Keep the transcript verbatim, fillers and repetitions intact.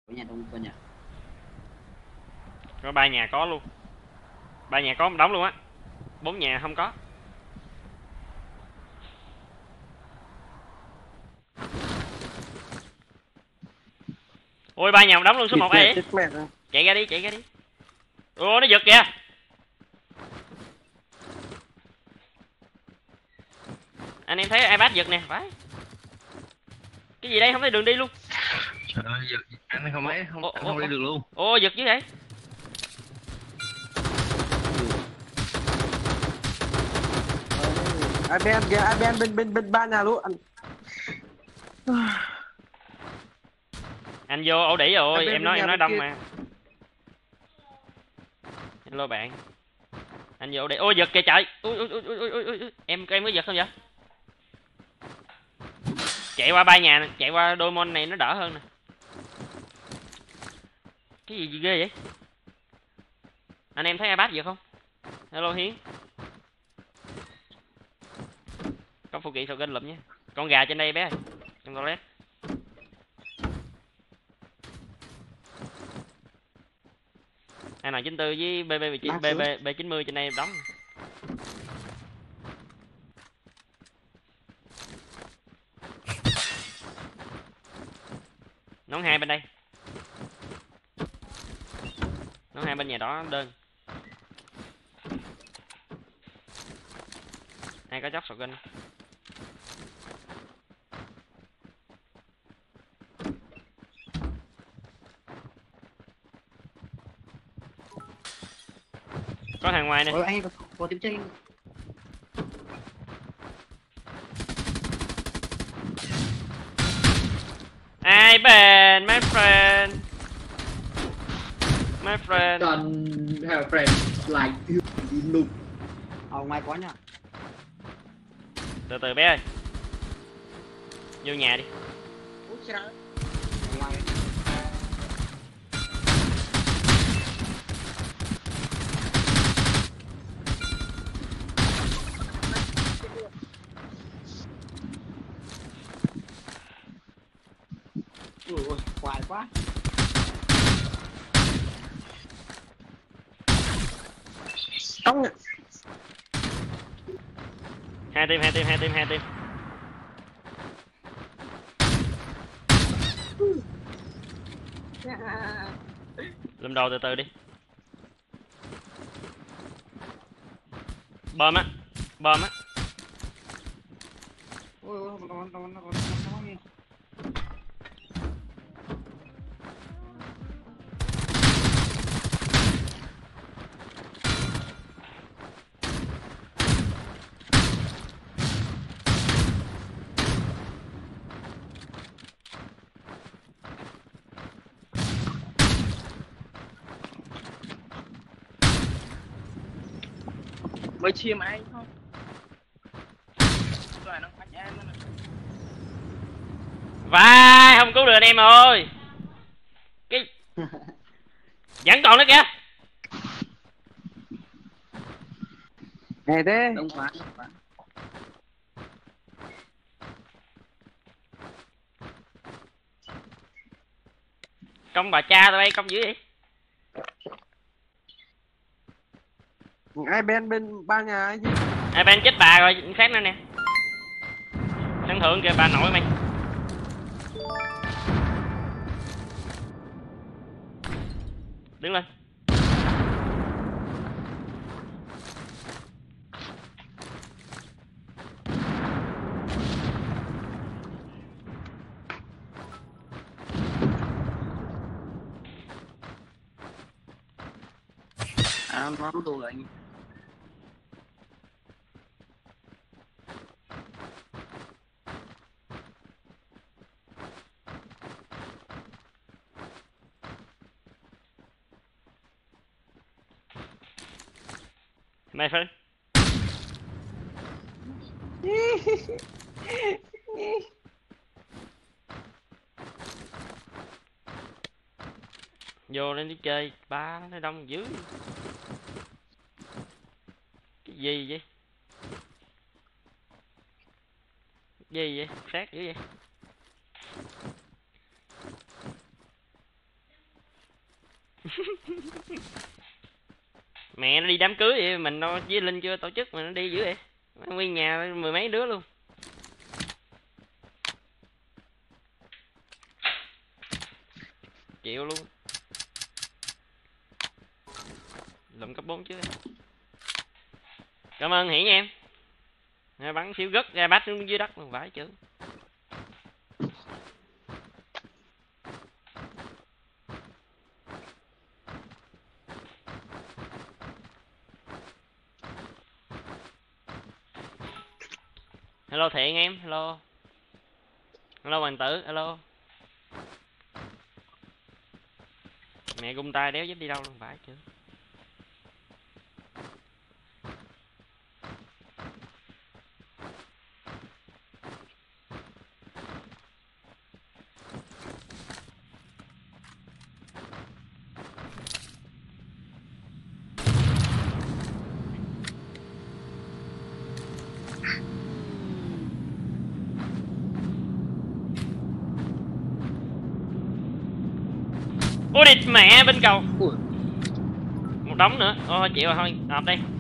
của nhà đông quân nhỉ? Có ba nhà có luôn, ba nhà có một đống luôn á, bốn nhà không có. Ôi ba nhà một đống luôn, số một ai vậy? Chạy ra đi, chạy ra đi. Ô nó giật kìa. Anh em thấy iPad giật nè, phải. Cái gì đây, không thấy đường đi luôn. Trời ơi, giật, anh không ấy, không, Ô, anh ô, không đi ô. được luôn. Ô giật dưới vậy. Ai ben kìa, ai ben bên bên bên ba nhà luôn anh. Anh vô ổ đỉ rồi, bên em bên nói nhà em nói bên đông kia. mà. Hello bạn. Anh vô ổ đỉ. Ôi giật kìa trời. Ui ui ui ui ui ui. Em em có giật không vậy? Chạy qua ba nhà nè, chạy qua đôi mon này nó đỡ hơn nè. Cái gì, gì ghê vậy? Anh em thấy iPad giật không? Hello Hiến. Có phụ kiện sầu kênh lụm nhé. Con gà trên đây bé ơi. Trong toilet. hai chín tư với B B chín B B B chín mươi trên đây đóng. Nón hai bên đây. Nón hai bên nhà đó đơn. Ai có chóc sầu kênh. Có thằng ngoài nè. Ôi anh có, có tiếng chơi. Ai bền, my friend. My friend. Còn her friend like you noob. Ở ngoài có nhá. Từ từ bé ơi. Vô nhà đi. Ui trời ơi. Ở ngoài. Ui ôi, hoài quá. Không. Hai team, hai team, hai team, hai team. Lùm đầu từ từ đi. Bơm á, bơm á. Ôi ôi, nó nó nó nó nó nghe. Mới chia mà anh không? Rồi nó phách em nữa. Vai, không cứu được anh em ơi. Cái vẫn còn nữa kìa. Nghe thế. Đông quá, đông quá. Công bà cha tụi bay công dữ vậy. Ai ben bên ba nhà ấy chứ. Ai bên chết bà rồi, khác nữa nè. Sân thượng kìa bà nội mày. Đứng lên. À, nó đồ rồi anh. My friend. Vô lên đi chơi, ba nó đông dữ. Cái gì vậy? Gì vậy? Sát dữ vậy? Mẹ nó đi đám cưới vậy, mình nó với Linh chưa tổ chức mà nó đi dữ vậy. Nguyên nhà mười mấy đứa luôn. Chịu luôn. Lụm cấp bốn chứ. Cảm ơn Hỷ nha em. Bắn xíu gất ra bát xuống dưới đất luôn vãi chứ. Hello Thiện em, hello. Hello Hoàng Tử, hello. Mẹ gung tay đéo dám đi đâu luôn vãi chứ. Ôi địt mẹ bên cầu. Một đống nữa. Ôi chịu rồi thôi, họp đi.